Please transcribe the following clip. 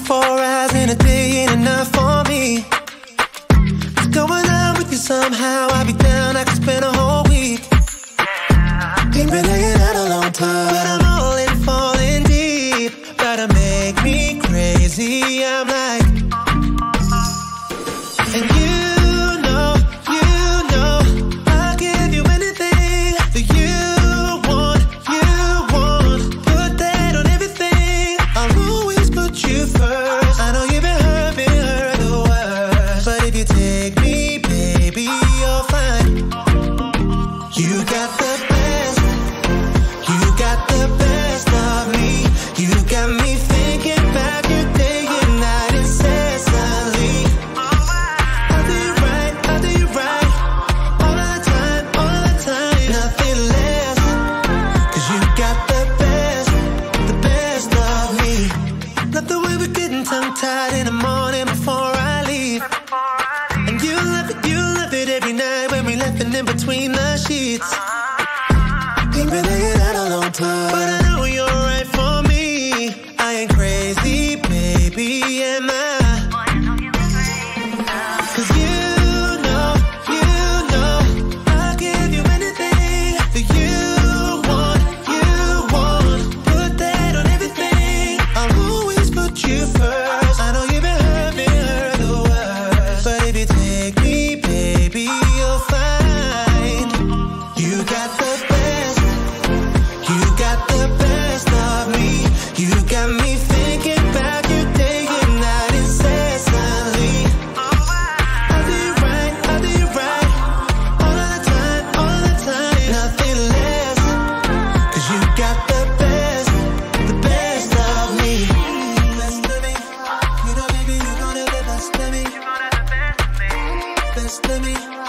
24 hours in a day ain't enough for me. Just going out with you somehow, I'll be down, I could spend a whole week. Ain't been hanging out a long time, but I'm all in, falling deep. Gotta make me crazy, I'm like. And you know, I'll give you anything that you want. Put that on everything, I'll always put you first. I know you've been hurt the worst, but if you take me, baby, you're fine. You got the best, you got the best of me. You got me thinking about you day and night incessantly. I'll do you right, all the time, nothing less. 'Cause you got the best of me. Love the way we're getting tongue-tied in the morning before I leave. And you love it every night when we left in between the sheets. Ain't been hanging out a long time, but I know you're right for me. I ain't crazy, baby, am I? 'Cause you know, I'll give you anything that you want. Put that on everything, I'll always put you first. I know you've been hurt the worst, but if you take me, baby, you'll find. You got the best, you got the best of me. You got me thinking about you day and night incessantly. I'll do you right, all the time, nothing less. 'Cause you got the best of me. Best of me, you know baby, you gonna the best of me. Best of me.